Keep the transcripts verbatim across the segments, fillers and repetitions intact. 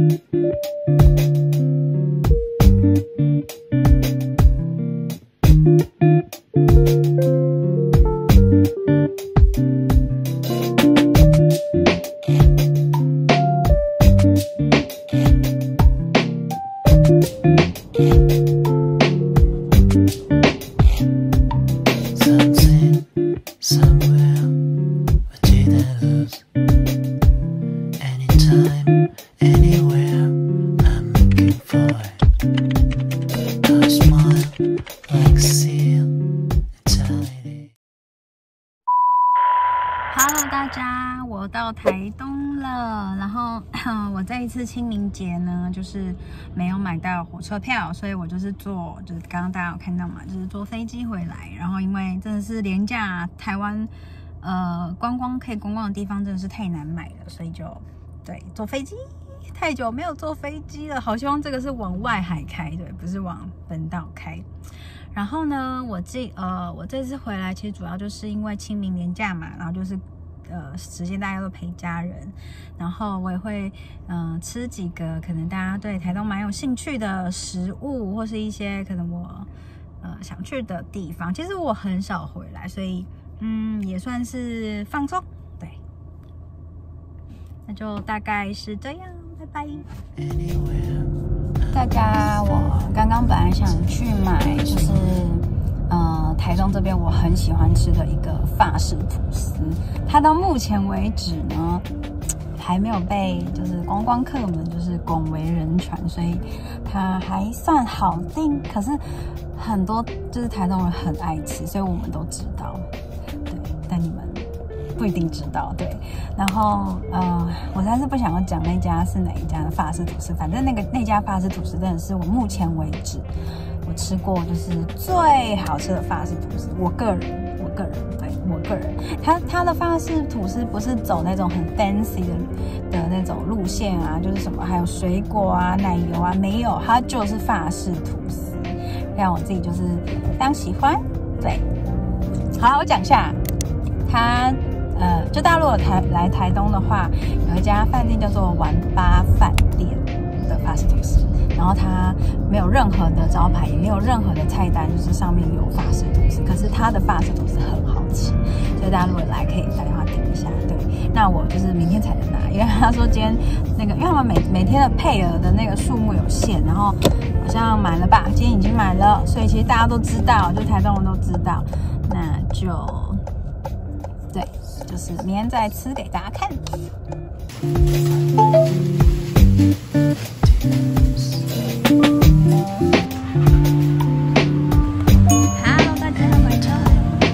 Hello， 大家，我到台东了。然后我这一次清明节呢，就是没有买到火车票，所以我就是坐，就是刚刚大家有看到嘛，就是坐飞机回来。然后因为真的是廉价，台湾呃观光可以观光的地方真的是太难买了，所以就对坐飞机。太久没有坐飞机了，好希望这个是往外海开，对，不是往本岛开。然后呢，我这呃，我这次回来其实主要就是因为清明连假嘛，然后就是呃时间大家都陪家人，然后我也会嗯、呃、吃几个可能大家对台东蛮有兴趣的食物，或是一些可能我呃想去的地方。其实我很少回来，所以嗯也算是放松，对。那就大概是这样，拜拜。大家，我刚刚本来想去买，就是呃台东这边我很喜欢吃的一个法式吐司，它到目前为止呢还没有被就是观光客们就是广为人传，所以它还算好订。可是很多就是台东人很爱吃，所以我们都知道，对，但你们不一定知道，对。然后呃，我实在是不想要讲那家是哪一家的法式吐司，反正那个那家法式吐司真的是我目前为止我吃过就是最好吃的法式吐司。我个人，我个人，对我个人，它它的法式吐司不是走那种很 fancy 的的那种路线啊，就是什么还有水果啊、奶油啊，没有，它就是法式吐司，让我自己就是非常喜欢。对，好，我讲一下它。呃，就大陆有台来台东的话，有一家饭店叫做玩吧饭店的法式吐司，然后它没有任何的招牌，也没有任何的菜单，就是上面有法式吐司，可是它的法式吐司很好吃，所以大家如果来可以打电话订一下。对，那我就是明天才能拿，因为他说今天那个，因为他们每每天的配额的那个数目有限，然后好像满了吧，今天已经满了，所以其实大家都知道，就台东人都知道，那就对。就是明天再吃给大家看。Hello， 大家晚上好。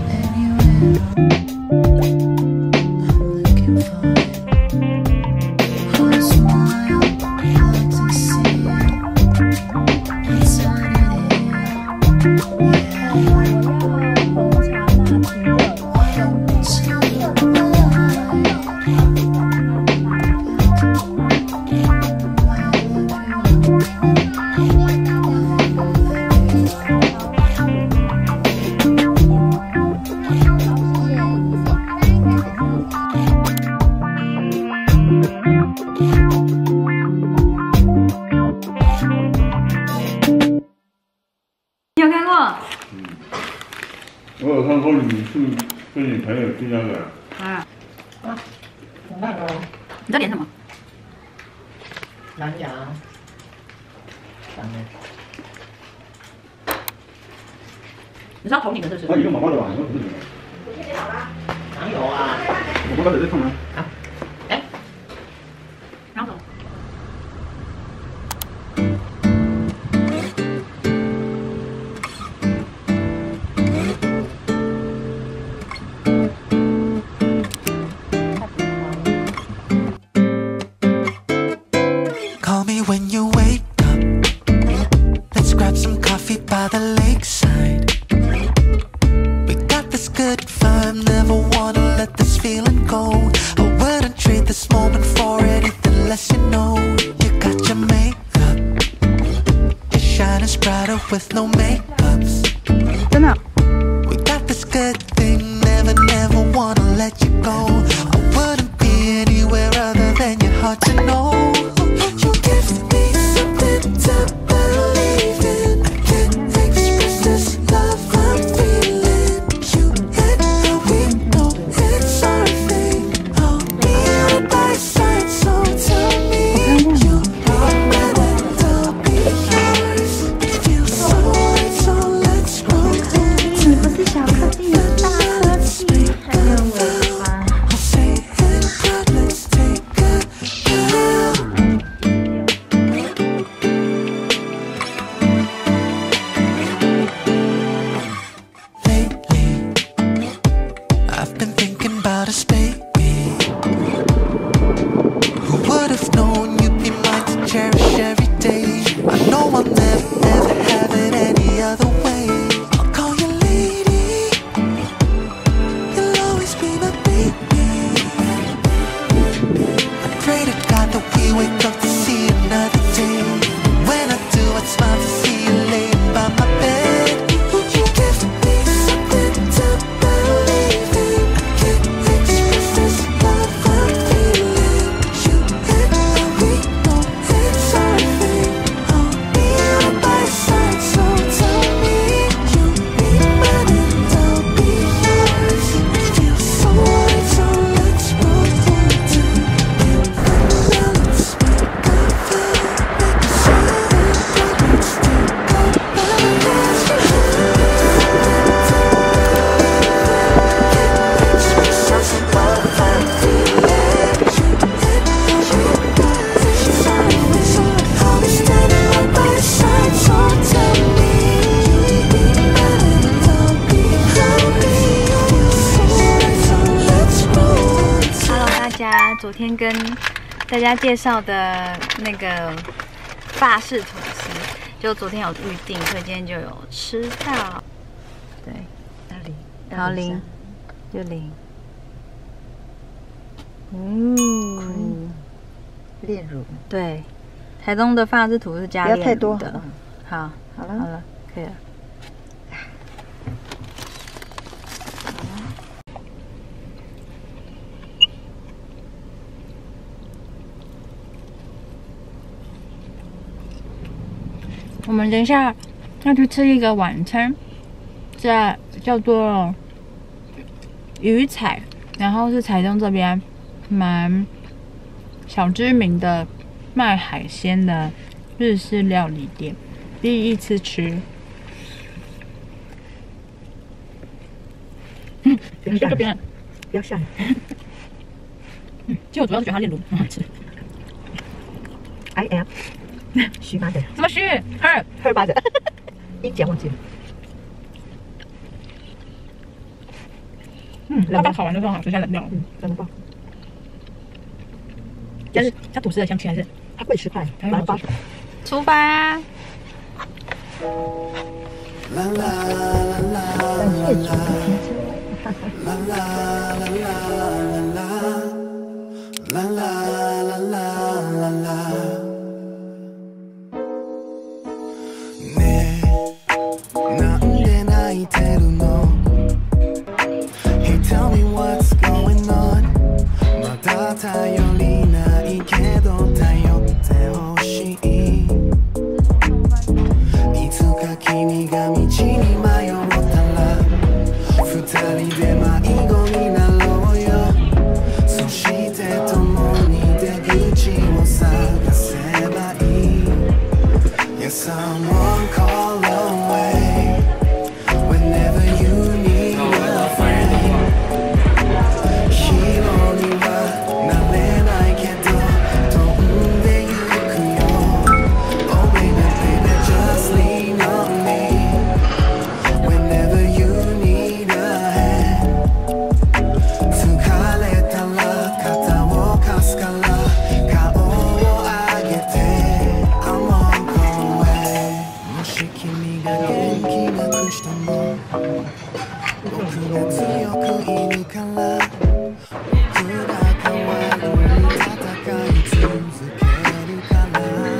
你有看过？嗯， 我有看过你是跟你朋友去那个。 啊啊，很烂哦。 你在点什么？ 蓝牙。蓝牙。 你是要投你的是不是？ 他一个妈妈的吧？你说不是你的。 我确定好了。哪有啊？ 我刚才在看啊。 啊。哎。 然后走。 Call me when you wake up. Let's grab some coffee by the lakeside. We got this good vibe, never wanna let this feeling go. I wouldn't trade this moment for anything less, you know. You got your makeup, you're shining brighter with no makeups. 真的。 We got this good thing, never, never wanna let you go. I wouldn't be anywhere other than your heart to know. You give When I do, I smile to see you laying by my bed. You give me something to believe in. I can't express this love I'm feeling. You and me know it's our thing. I'll be right by your side, so tell me you be mine and I'll be yours. It feels so right, so let's roll into it. Now let's make a feel, make a scene, let's take Hello， 大家，昨天跟大家介绍的那个法式吐司，就昨天有预定，所以今天就有吃到。对， 哪里？ 好零，就零。嗯， 炼乳， 对，台东的法式吐司加不要炼乳太多的。好， 好了， 好了，可以了。我们等一下要去吃一个晚餐，在叫做鱼彩，然后是台东这边蛮小知名的卖海鲜的日式料理店，第一次吃。嗯，你在这边， 不要下来。 嗯，其实我主要是觉得它炼乳很好吃。 I am 徐妈的， 怎么徐？二二八的，一讲忘记了。 嗯，它刚烤完的时候好吃，现在冷掉了。 嗯，真的棒。 但是它吐司的香气还是它贵十块， 还买了八十。 出发。 La la la la 但越煮不停车。 la la la la la la la la la 네 난데 나이대로 너 Hey tell me what's going on 마다 타열리나 이게도 타협돼 혹시 이투가 기미가 미치니 마요 못달라二人で迷子になろうよそして共に出口を探せばいい Yeah, someone call away whenever you need a friend ヒーローにはなれないけど飛んでゆくよ Oh baby, baby, just lean on me whenever you need a hand 疲れたら肩を貸すから顔を上げて I'm on my way もし君が元気なくしても僕が強くいるから僕が代わりに戦い続けるから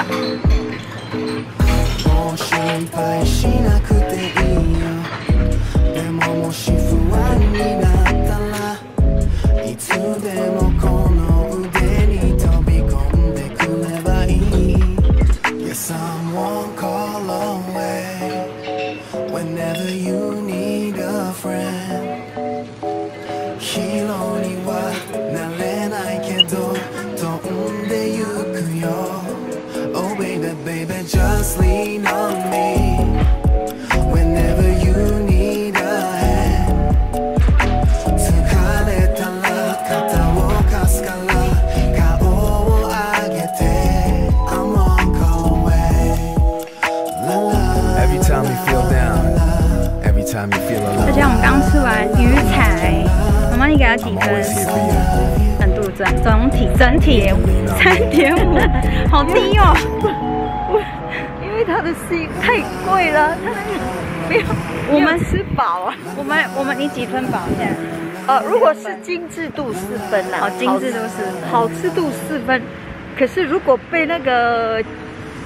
もう心配しなくていいよでももし不安になったらいつでもこの腕に飛び込んでくればいい Yeah, someone call away whenever you need a friend ヒーローにはなれないけど飛んでゆくよ Oh baby, baby, just lean on me whenever you need a hand 疲れたら肩を貸すから顔を上げて I'm on call away La la Every time you feel down, every time you feel 大 alone, 家，我们刚吃完鱼彩，妈妈你给它几 I'm 分 always？ here for you. 程度整总体整体三点五，好低哦。 因为它的 C 太贵了，它那个没有， 我们吃饱啊。 我们我们你几分饱现在？ 呃，如果是精致度四分啦， 哦，精致度四分好吃度四分。可是如果被那个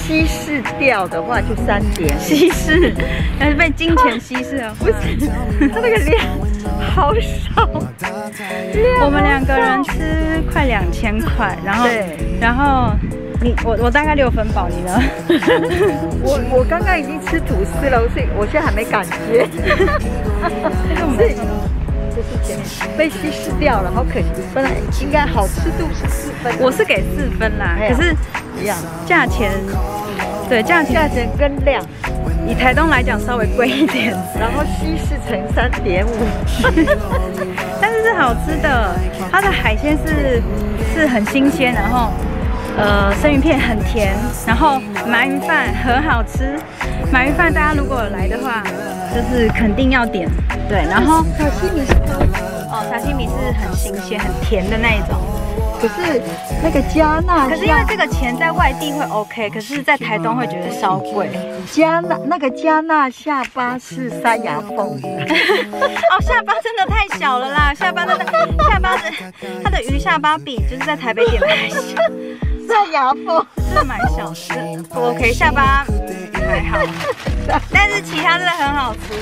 西式调的话就三点。 稀释，但是被金钱稀释了。 不是，他那个量好少。 我们两个人吃快两千块，然后对， 然后你我我大概六分饱，你呢？ 我我刚刚已经吃吐司了，所以我现在还没感觉。所以这是前面被稀释掉了，好可惜。本来应该好吃度是四分， 我是给四分啦， 哎呀可是一样， 价钱，对价钱价钱跟量， 以台东来讲稍微贵一点， 然后稀释成三点五。 但是是好吃的。它的海鲜是是很新鲜，然后呃生鱼片很甜，然后鳗鱼饭很好吃。鳗鱼饭大家如果有来的话，就是肯定要点。对，然后沙西米是高级， 哦沙西米是很新鲜、很甜的那一种。 可是那个加纳可是因为这个钱在外地会 OK， 可是在台东会觉得稍贵。 加纳那个加纳下巴是塞牙缝的。 哦，下巴真的太小了啦！下巴真的下巴的它的鱼下巴比就是在台北点的还小， 塞牙缝真的蛮小的。这不 OK， 下巴还好，但是其他真的很好吃。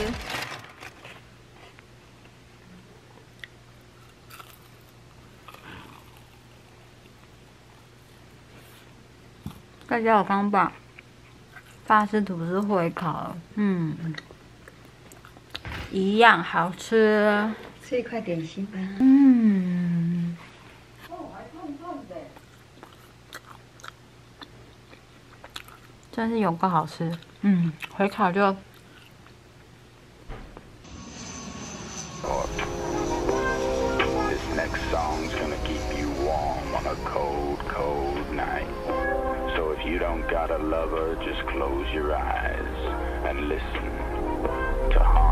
大家我刚把法式吐司回烤了，嗯，一样好吃。 吃一块点心吧。 嗯，真是有够好吃。嗯，回烤就。 This next song's gonna keep you warm on a cold, cold night. So if you don't got a lover, just close your eyes and listen to hum.